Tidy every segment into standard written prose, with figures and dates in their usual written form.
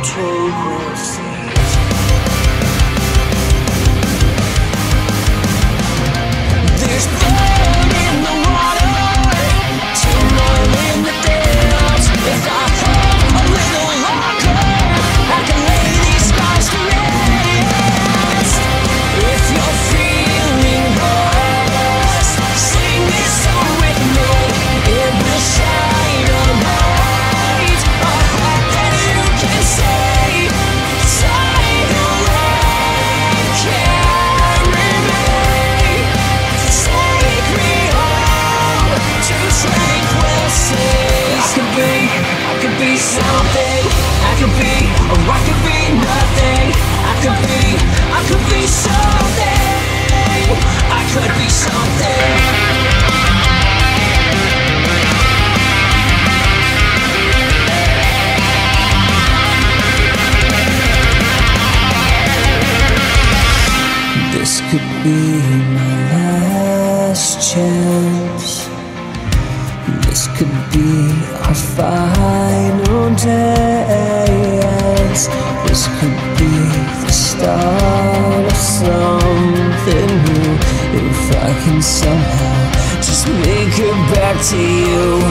tranquil seas. There's blood in the water, turmoil in the depths. If I hold a little longer, I can lay these scars to rest. If you're feeling lost, sing this song with me. It will shine a light, a heart that you can say. Tide away, carry me, take me home to tranquil seas. I could be something. I could be, or I could be nothing. I could be something. I could be something. This could be my last chance. This could be our final dance. This could be the start of something new. If I can somehow just make it back to you.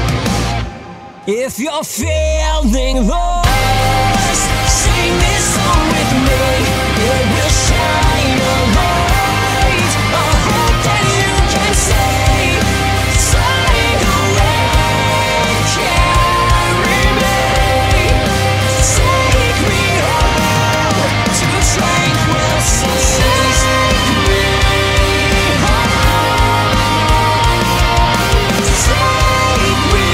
If you're feeling lost, sing this song with me. It will shine a light, a hope that you can say. Tide away, carry me, take me home to tranquil seas. Take me home, take me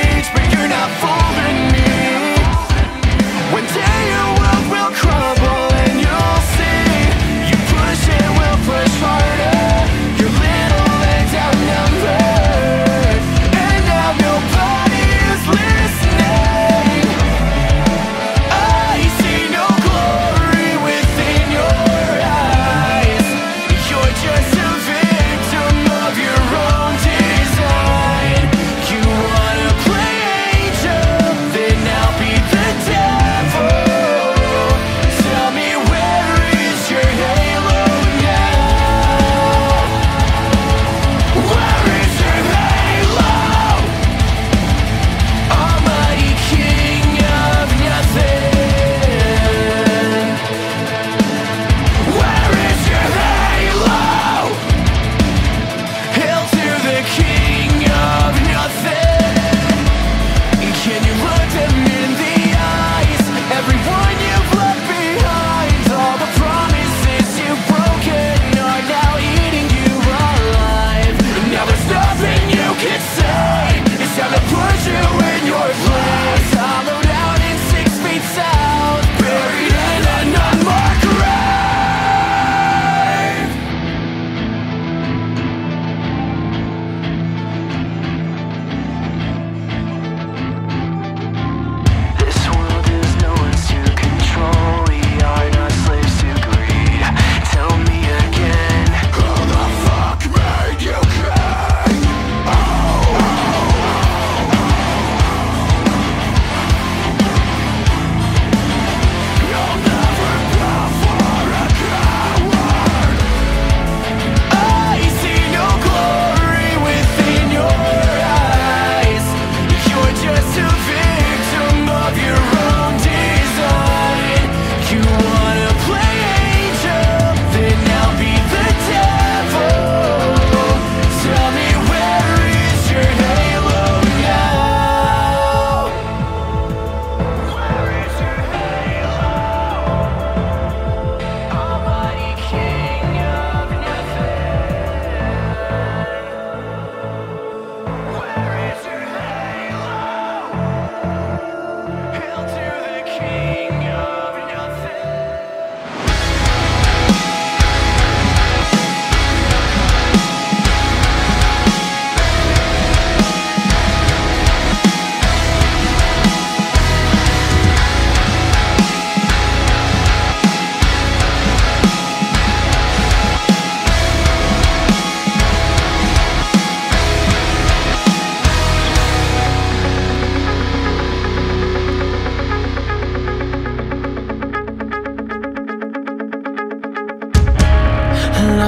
one day your world will crumble.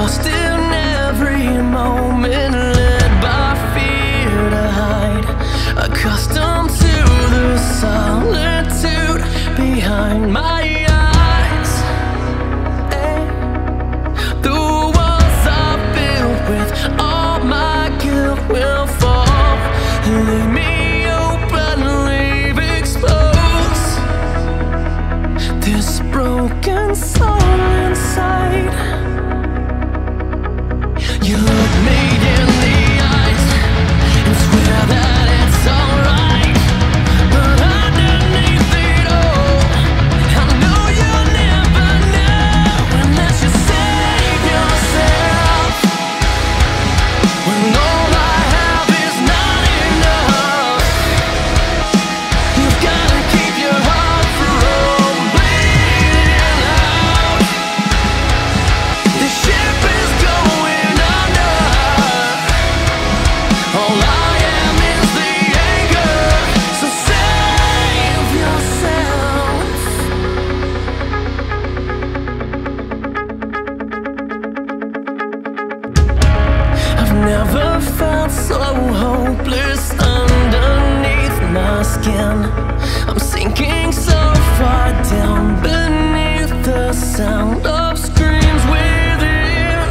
lost in every moment, led by fear to hide, accustomed to the solitude behind my eyes. The walls I built with all my guilt will fall, leave me open, leave exposed. This broken soul inside. You look me in the eyes and swear that it's alright, but underneath it all, I know you'll never know unless you save yourself. When all I have is not enough, you've gotta keep your heart from bleeding out. The ship is going under. All I am is the anchor, so save yourself. I've never felt so hopeless underneath my skin. I'm sinking so far down beneath the sound of screams within.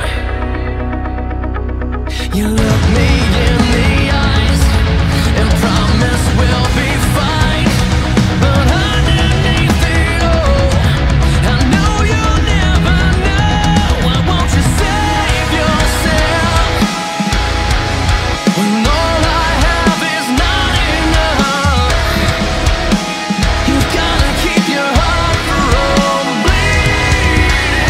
You look me in the eyes and promise we'll be fine, but underneath it all, I know you'll never know. Why won't you save yourself? When all I have is not enough, you've gotta keep your heart from bleeding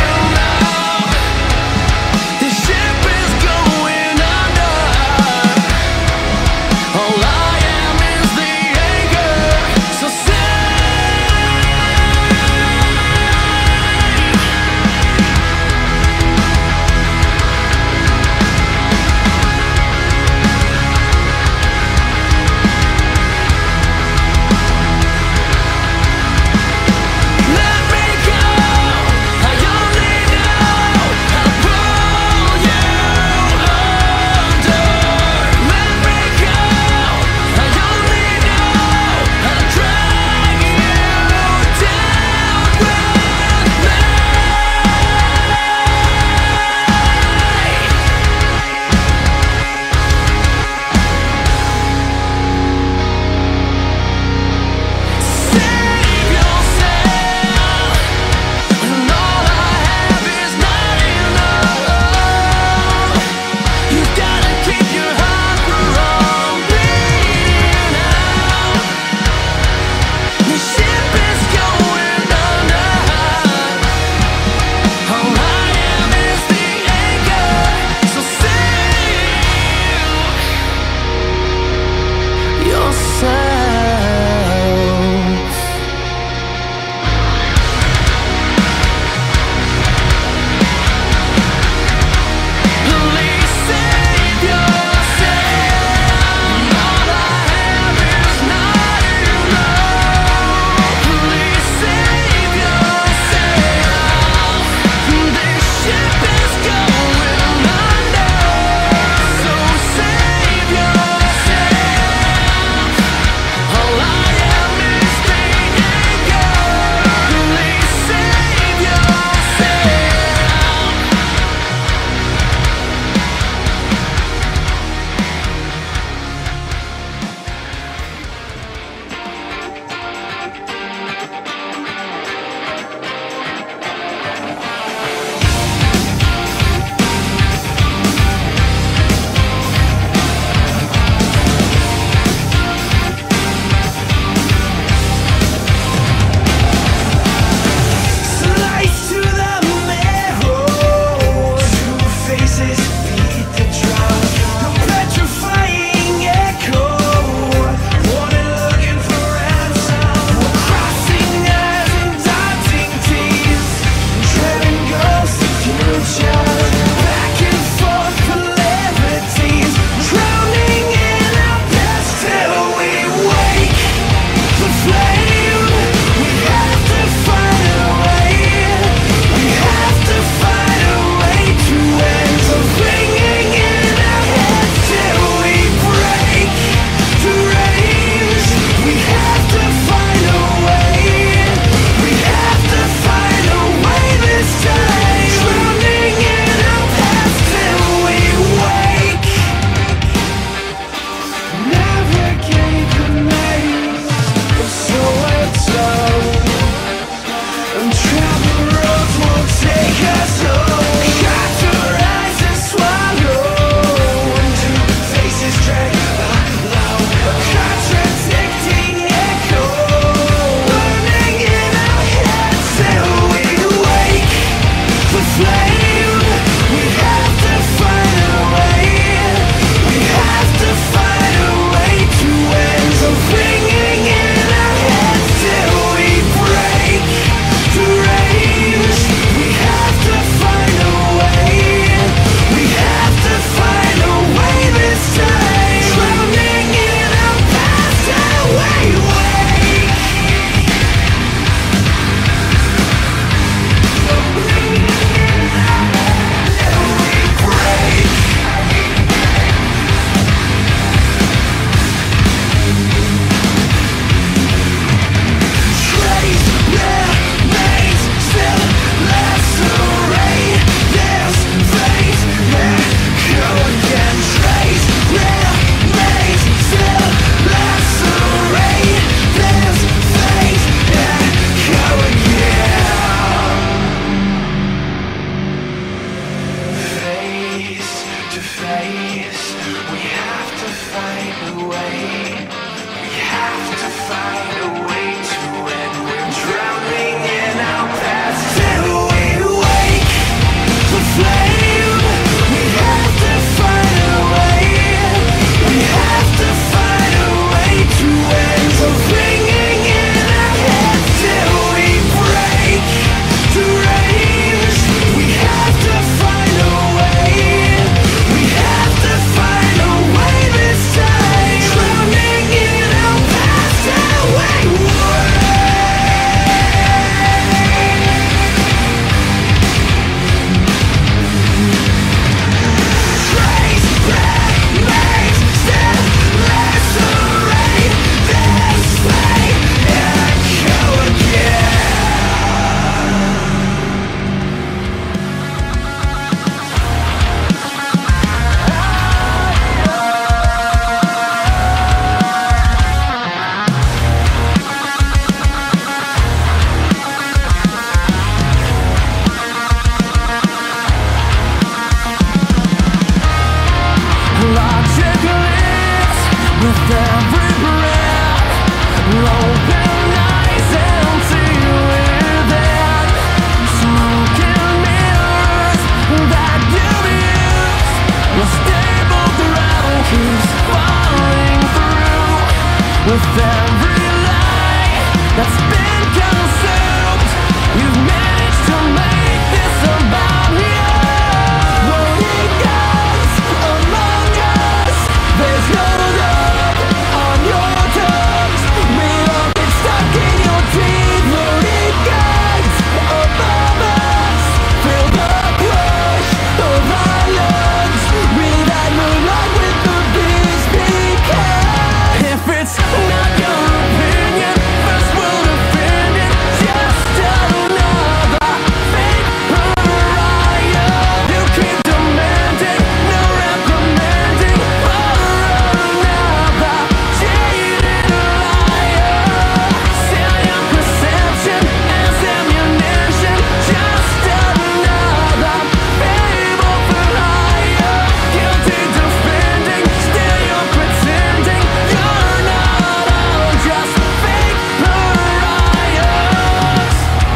with every lie that's been consumed. You've managed to make this about you. Loading guns among us. There's no love on your tongues. We all get stuck in your teeth. Loading guns above us. Feel the push of our lungs. Breathe that moonlight with the beast because if it's not your opinion, first we'll defend it. Just another fake pariah. You keep demanding, no reprimanding for another jaded liar. Sell your perception as ammunition. Just another fable for hire. Guilty defending, still you're pretending. You're not all just fake pariahs.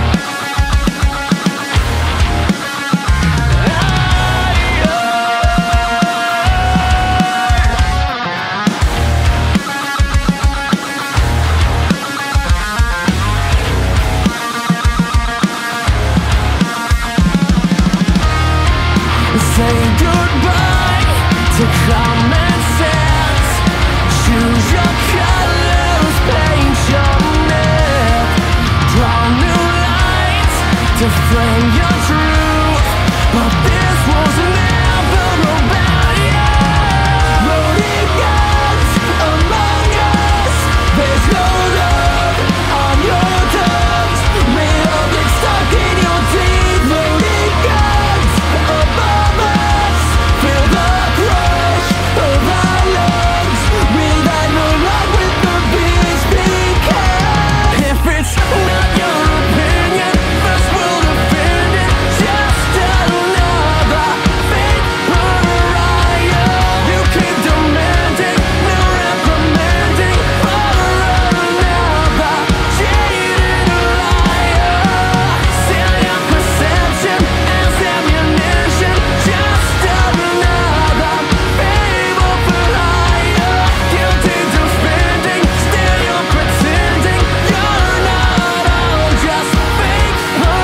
Say goodbye to common sense. Choose your colors, paint your myth. Draw new lines to frame your truth. But this was never about you. Loading guns among us. There's no love on your tongues. We all get stuck in your teeth. Loading guns above us. Feel the crush of our lungs. Breathe that moonlight with the beast because if it's not your opinion, first we'll defend it. Just another fake pariah. You keep demanding, no reprimanding for another jaded liar. Sell your perception as ammunition. Just another fable for hire. Guilty defending, still you're pretending. You're not all just fake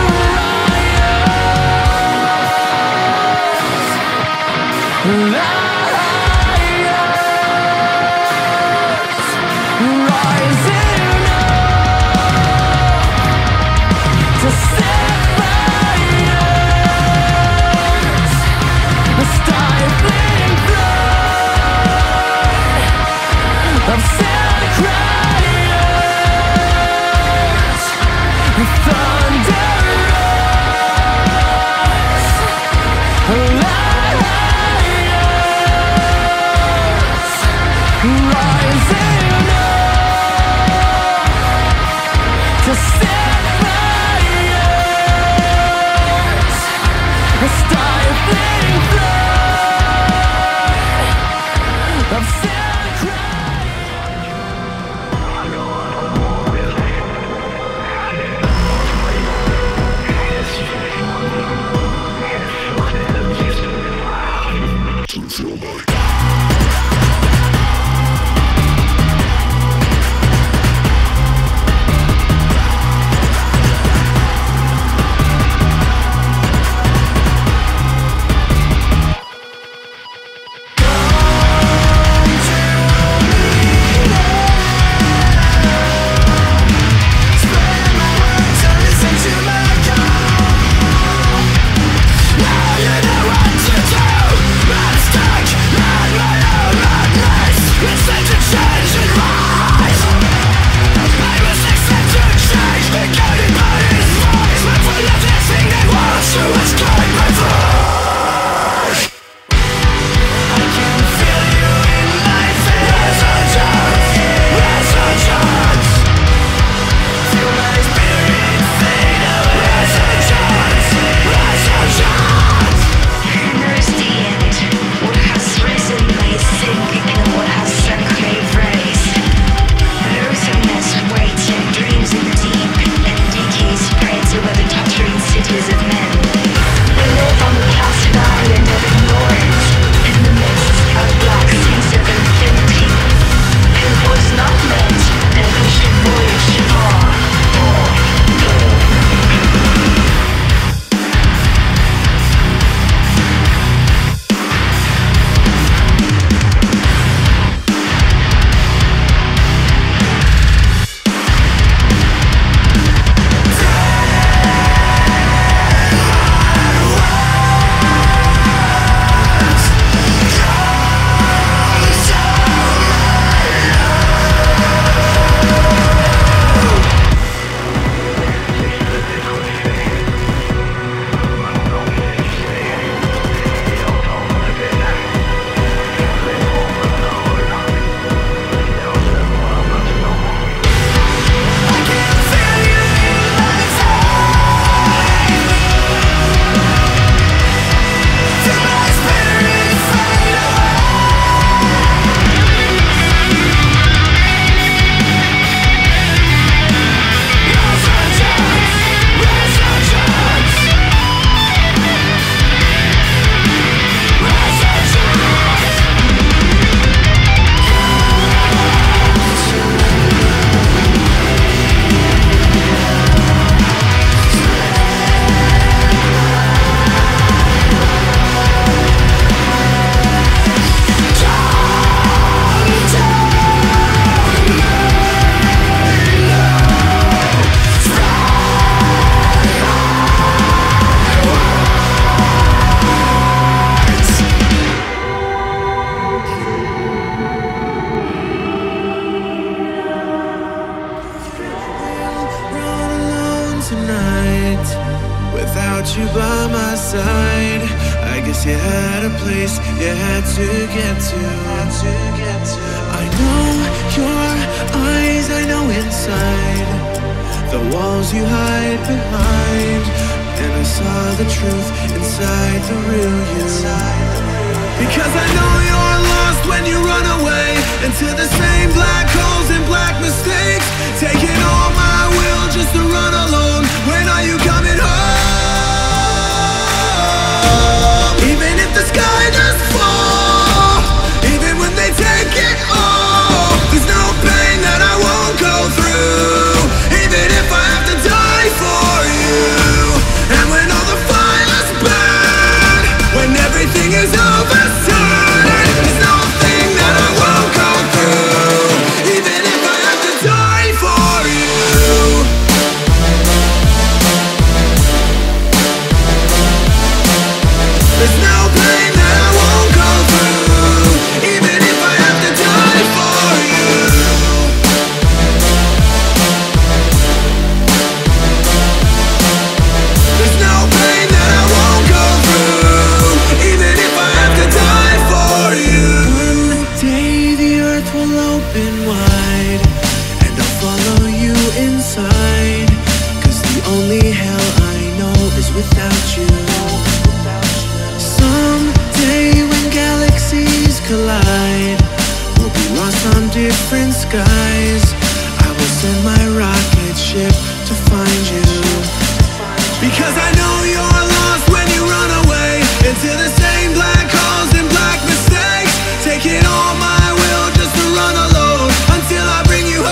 pariahs. Rising up to set fires, stifling flood of sad criers. Thunder us, liars, rising up to set fires, stifling flood of sad tonight. Without you by my side, I guess you had a place you had to get to. I know your eyes, I know inside the walls you hide behind, and I saw the truth inside the real you. Because I know you're lost when you run away into the same black holes and black mistakes, taking all my will just to run alone. When are you coming home? Even if the sky does fall, even when they take it all, there's no pain that I won't go through, even if I have to die for you. And when all the fires burn, when everything is overturned, there's nothing that I won't go through, even if I have to die for you. There's no pain that I won't go through, even if I have to die for you. There's no pain that I won't go through, even if I have to die for you. One day the earth will open wide, and I'll follow you inside, 'cause the only hell I know is without you. Someday when galaxies collide, we'll be lost on different skies. I will send my rocket ship to find you. Because I know you're lost when you run away into the same black holes and black mistakes, taking all my will just to run alone until I bring you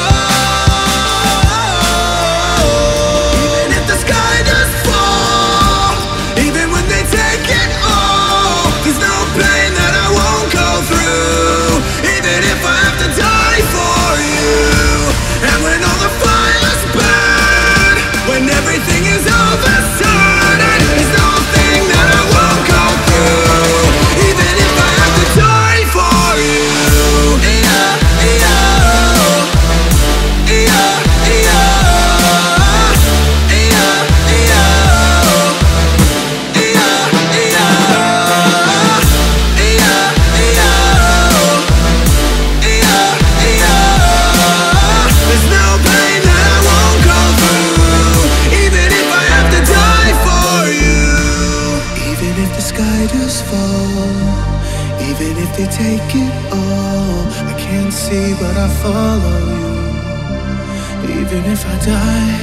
home. Even if the sky does fall, even when they take it all, there's no pain that I won't go through, even if I have to die for you. And when all the fires burn, when everything is overturned, there's nothing that I won't go through, even if I have to die for you. There's no pain that I won't go through, even if I have to die for you. Even if the sky does fall, even if they take it all, I can't see but I follow you, even if I die.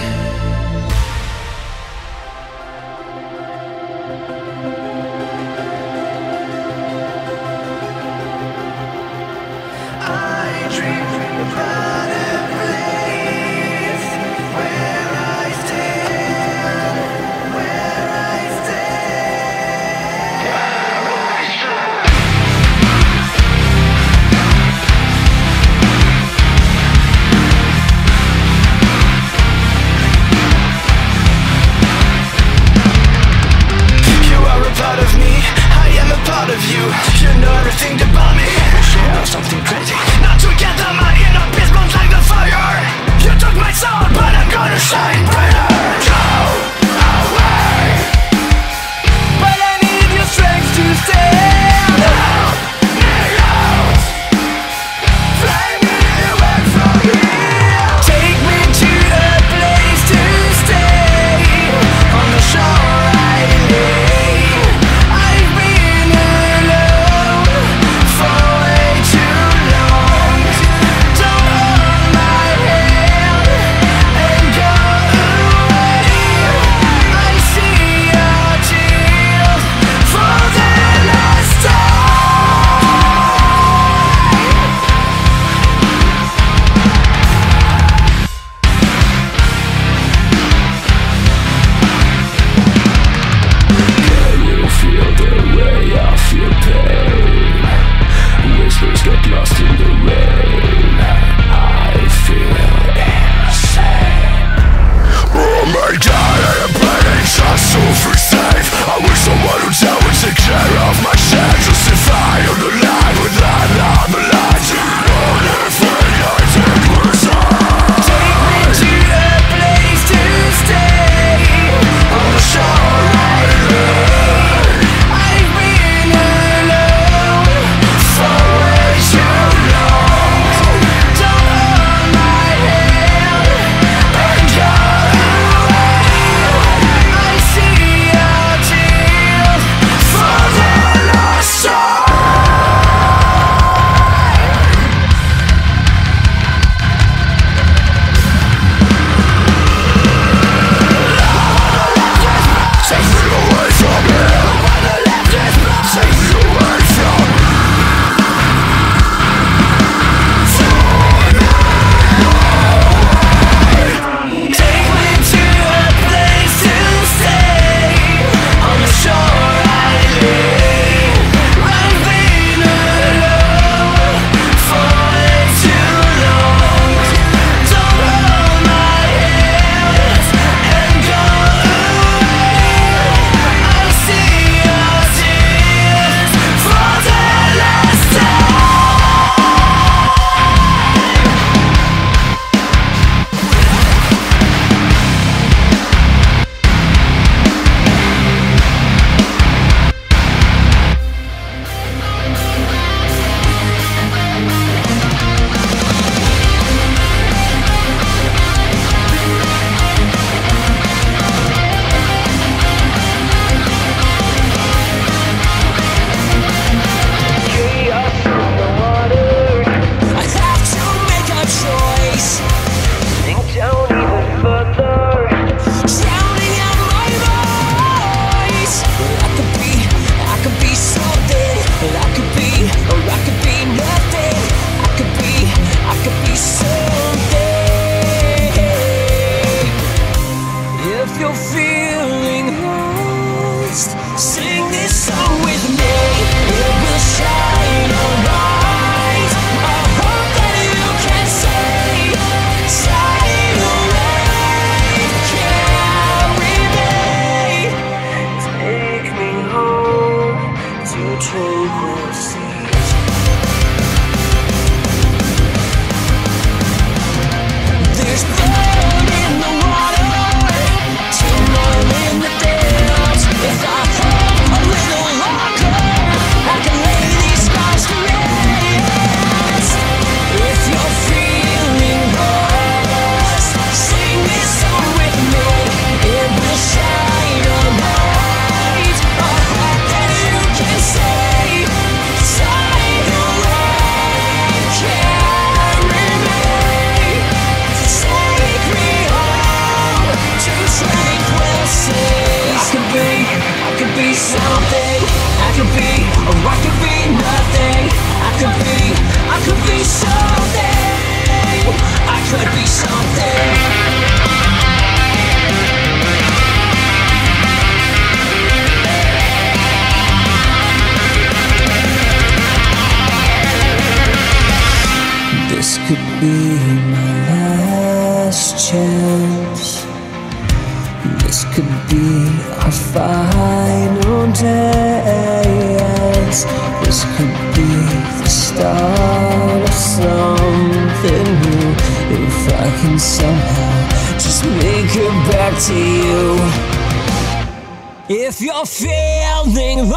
If you're feeling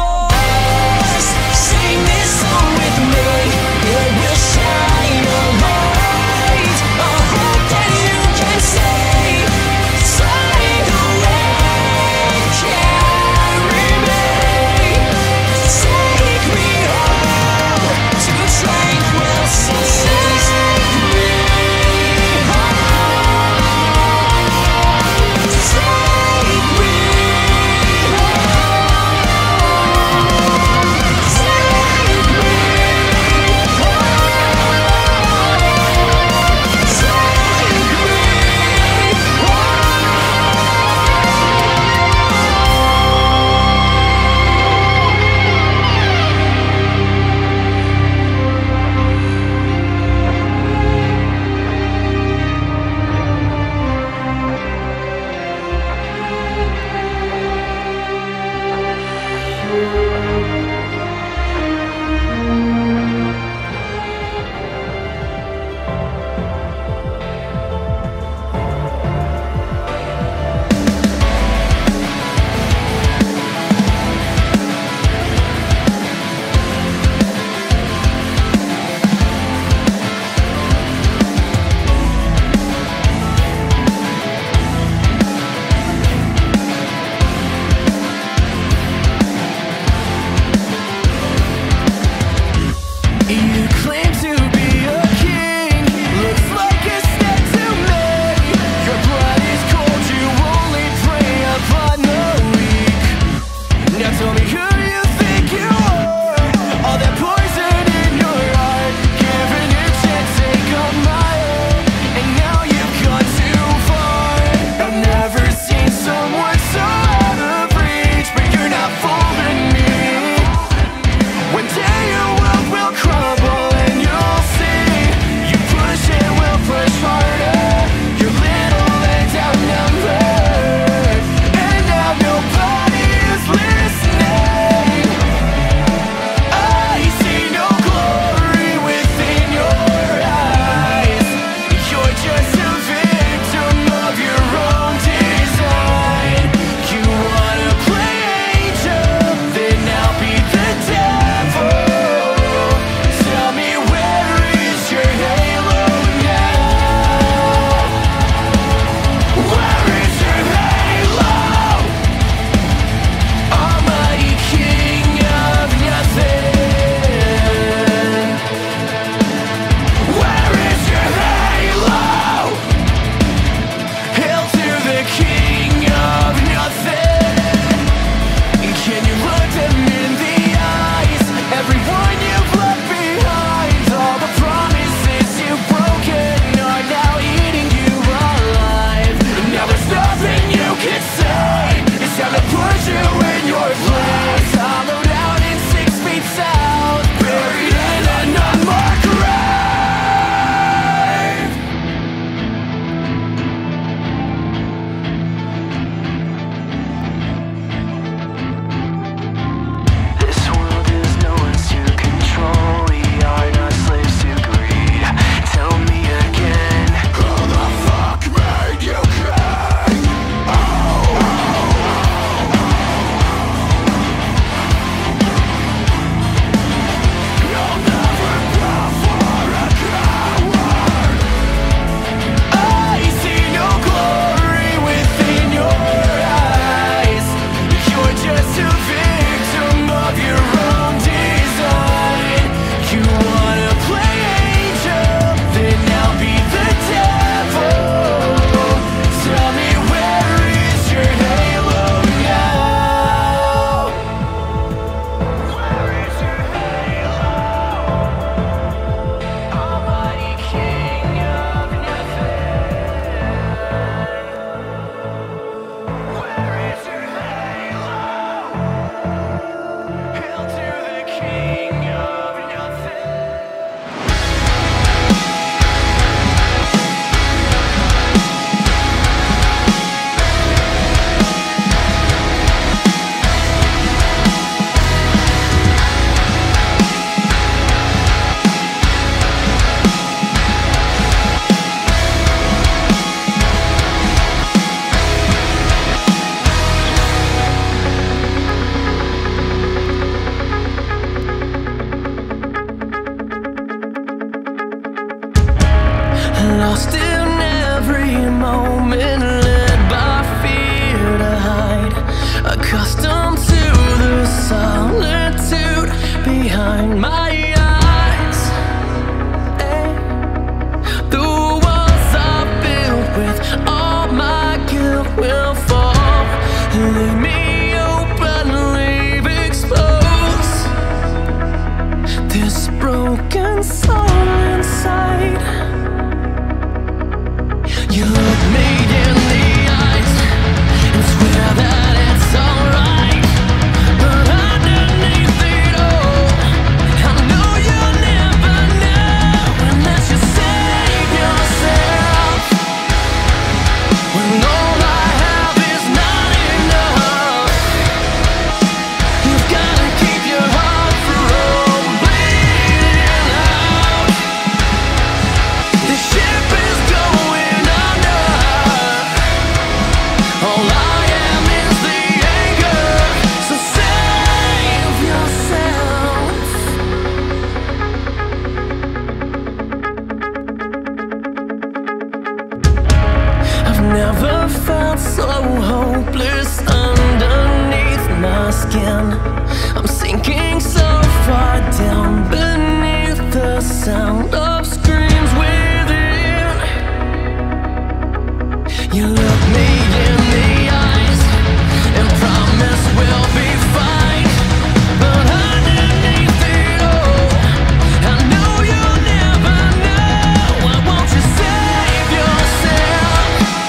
lost, sing this song with me. It will shine a light, a hope that you can see. Slide away, carry me, take me home to tranquil seas. all I am is the anchor. So save yourself. I've never felt so hopeless underneath my skin. I'm sinking so far down beneath the sound of screams within. You look me in the eyes and promise we'll be fine, but underneath it all, I know you'll never know. Why won't you save yourself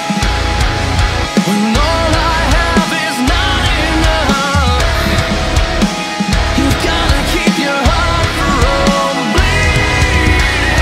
when all I have is not enough? You've gotta keep your heart for all the bleeding.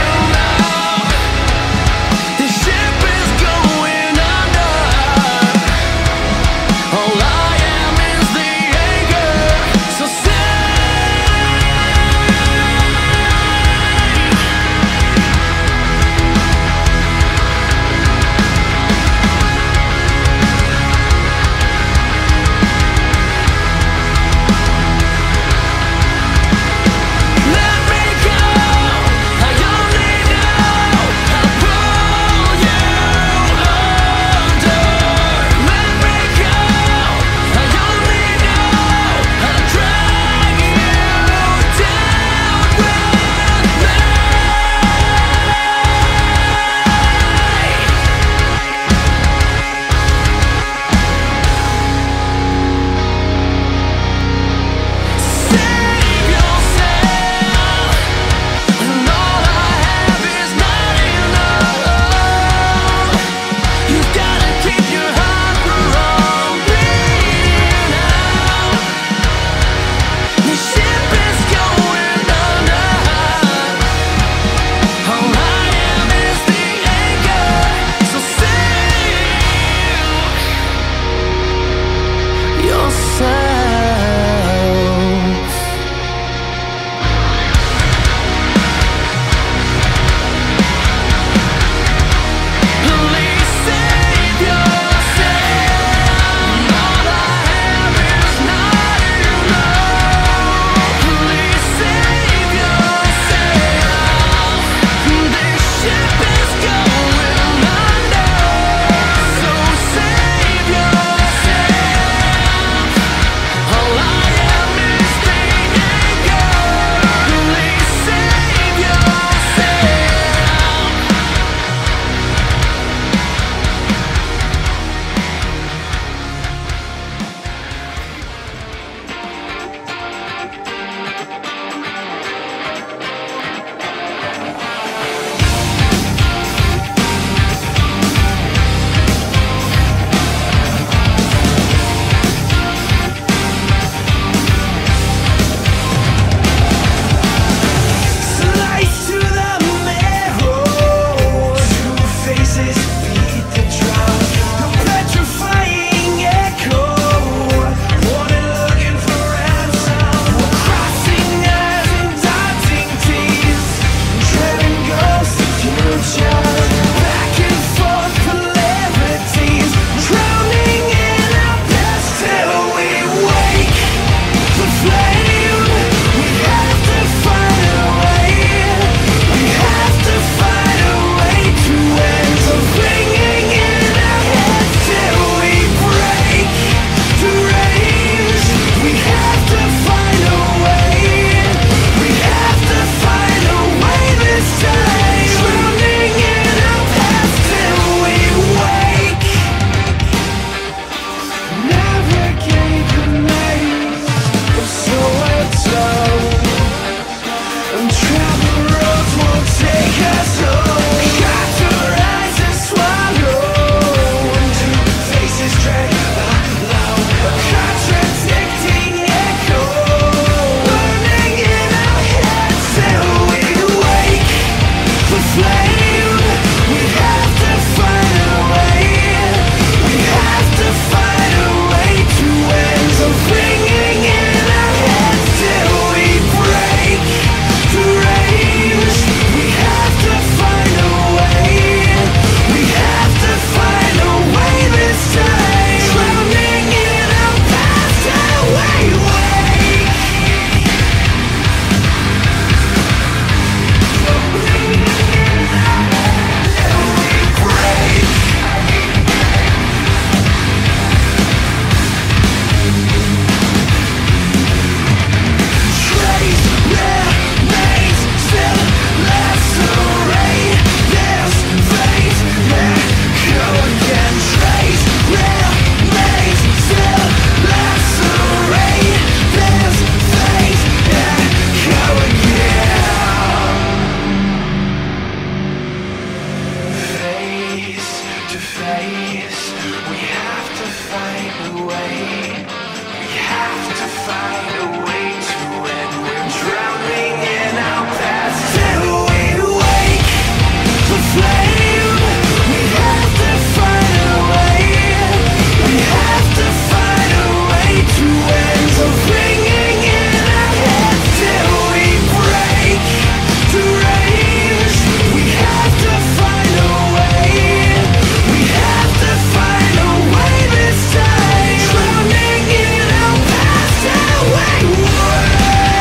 find a way. We have to find a way to end. We're drowning in our past till we wake the flame. We have to find a way. We have to find a way to end the ringing in our heads till we break the rage. We have to find a way. We have to find a way this time. Drowning in our past till we wake.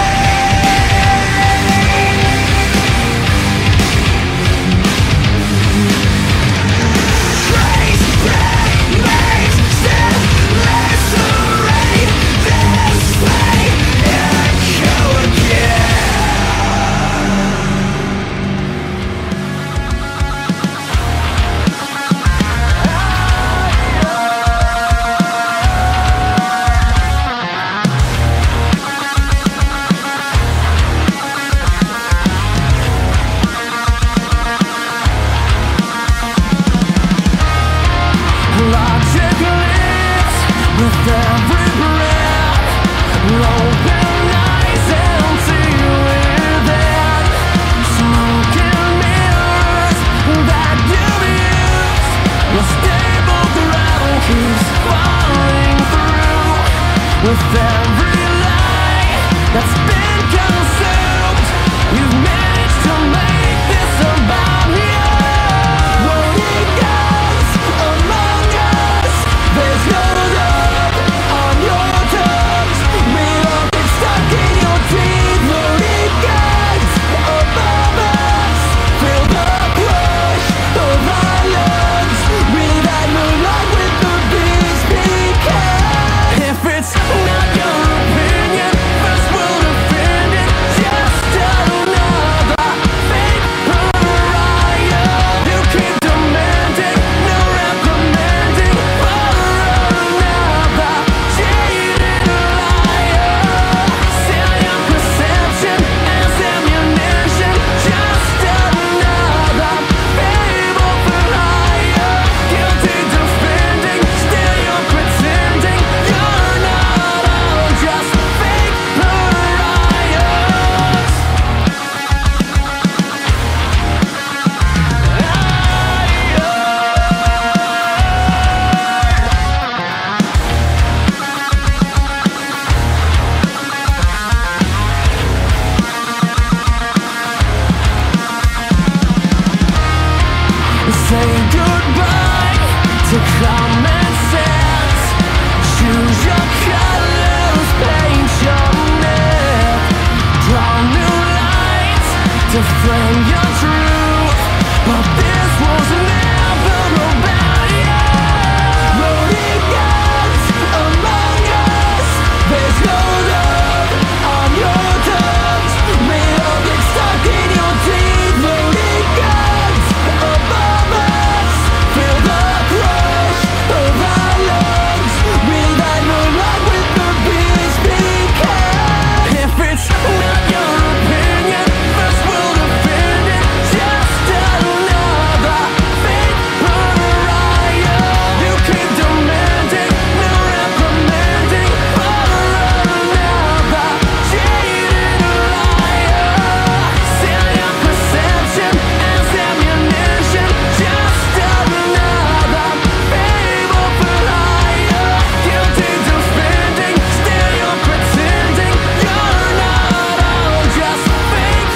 Trace back, maze, step, lacerate this way and go again. Logic lives with every breath. Open eyes and see within. Smoking mirrors that you've used. The stable ground keeps falling through. With every lie that's been consumed, you've managed to make this about you. Loading guns among us. There's no love on your tongues. We all get stuck in your teeth. Loading guns above us. Feel the push of our lungs. Breathe that moonlight with the beast because if it's not your opinion, first we'll defend it. Just another fake pariah. You keep demanding, no reprimanding, for another cheated liar. Sell your perception as ammunition. Just another fable for hire. Guilty defending, still you're pretending. You're not all just fake pariahs. Say goodbye to common sense. Choose your colors, paint your myth. Draw new lines to frame your truth. But this was never about you. Loading guns among us. There's no love on your tongues. We all get stuck in your teeth. Loading guns above us. Feel the crush of our lungs. Breathe that moonlight with the beast because if it's not your opinion, first we'll defend it. Just another fake pariah. You keep demanding, no reprimanding, for another cheated liar. Sell your perception as ammunition. Just another fable for hire. Guilty defending, still you're pretending. You're not all just fake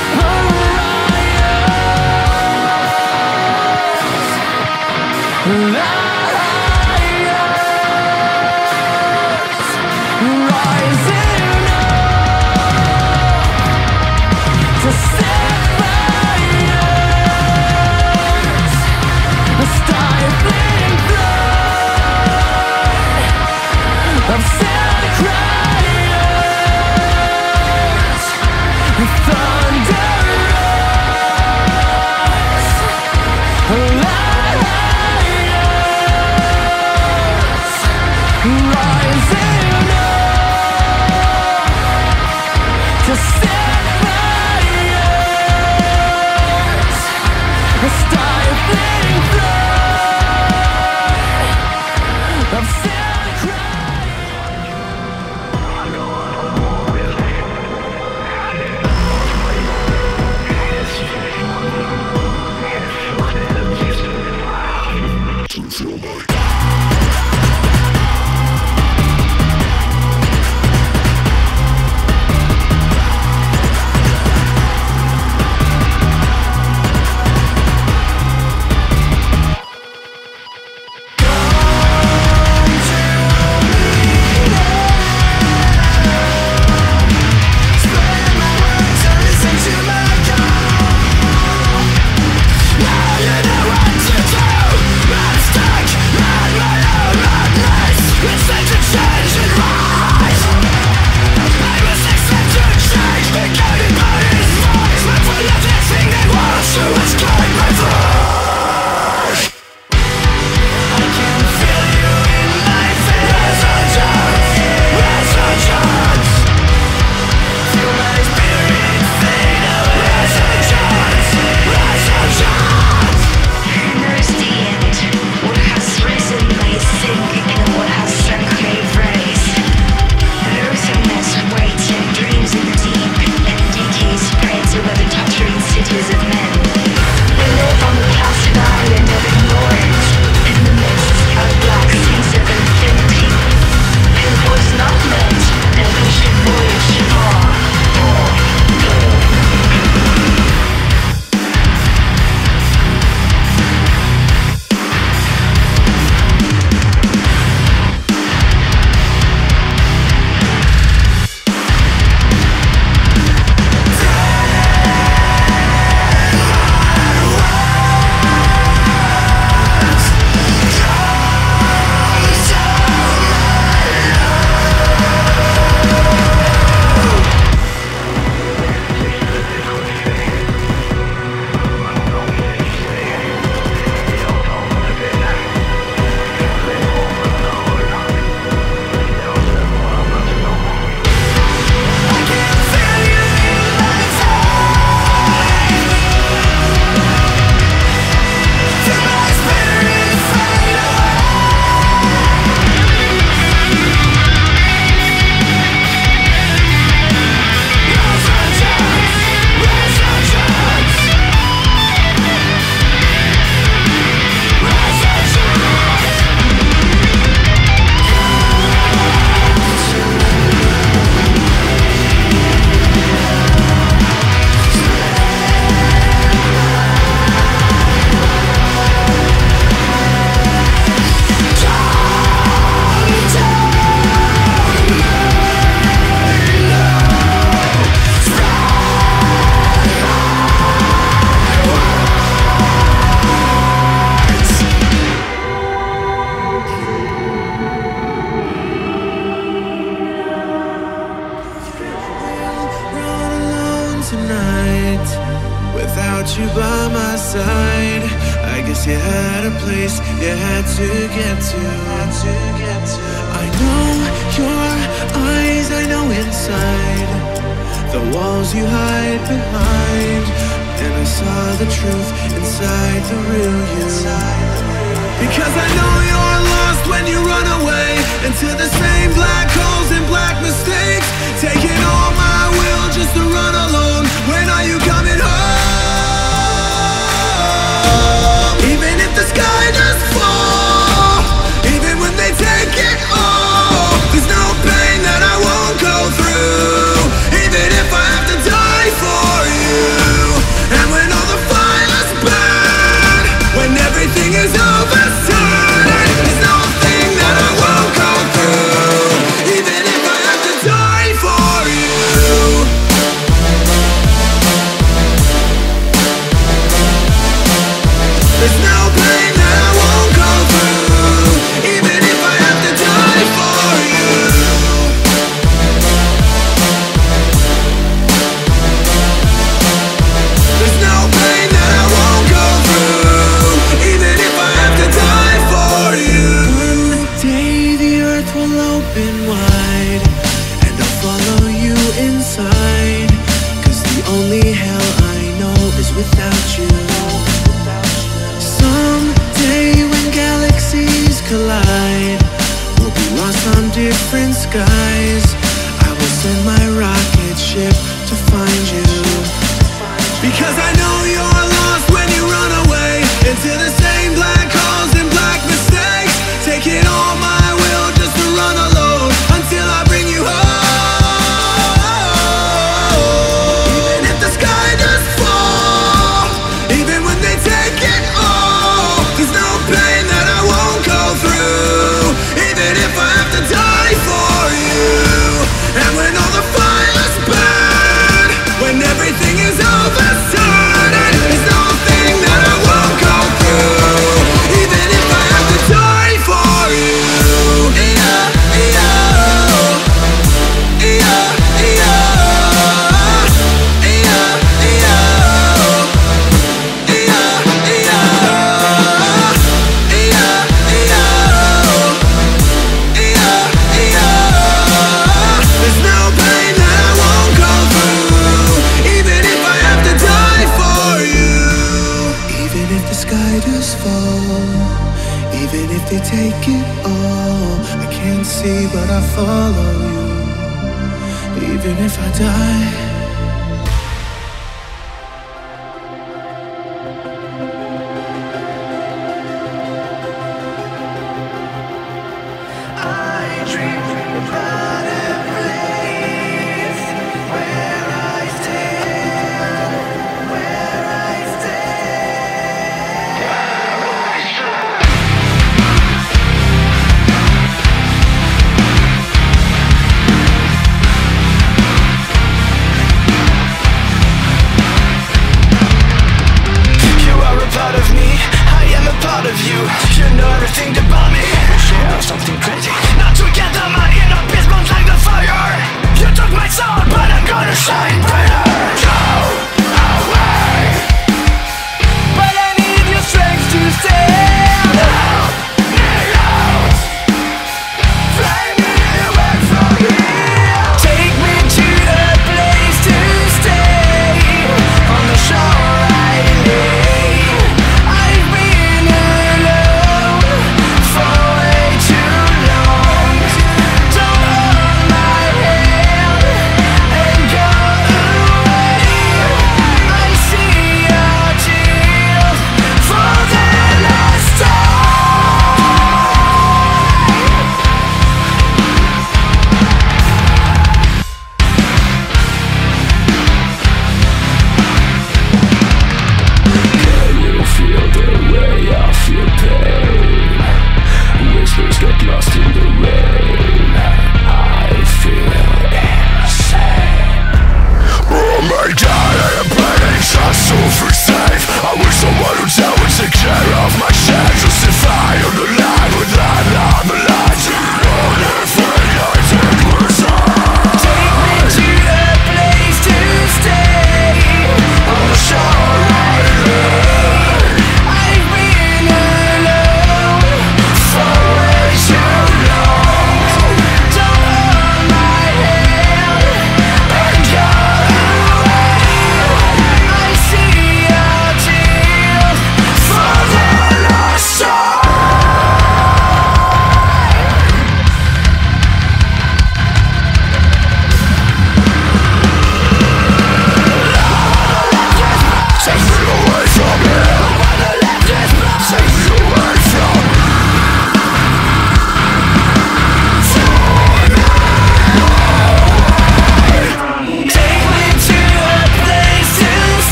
pariahs. Rising up to set fires, stifling blood of sad cryers. Thunder rising up to set fires, stifling flood of side. I guess you had a place you had to get to. I know your eyes, I know inside the walls you hide behind. And I saw the truth inside the real you. Because I know you're lost when you run away into the same black holes and black mistakes. Taking all my will just to run alone. When are you coming home? Even if the sky does fall, even when they take it all, there's no pain that I won't go through. Even if I have to die for you. And when all the fires burn, when everything is overturned, there's nothing that I won't go through. Even if I have to die for you. There's no pain that I won't go through. Even if I have to die for you. There's no pain that I won't go through, even if I have to die for you. One day the earth will open wide, and I'll follow you inside. Cause the only hell I know is without you. Someday when galaxies collide, we'll be lost on different skies. I will send my rocket ship to find you. Because I know you're lost when you run away into the same black holes and black mistakes. Taking all my will just to run alone until I bring you home. Even if the sky does fall, even when they take it all, there's no pain that I won't go through. Even if I have to die for you. And when all the fires burn, when everything is overturned, there's nothing that I won't go through. Even if I have to die for you. There's no pain that I won't go through, even if I have to die for you. Even if the sky does fall, even if they take it all, I can't see but I follow you. Even if I die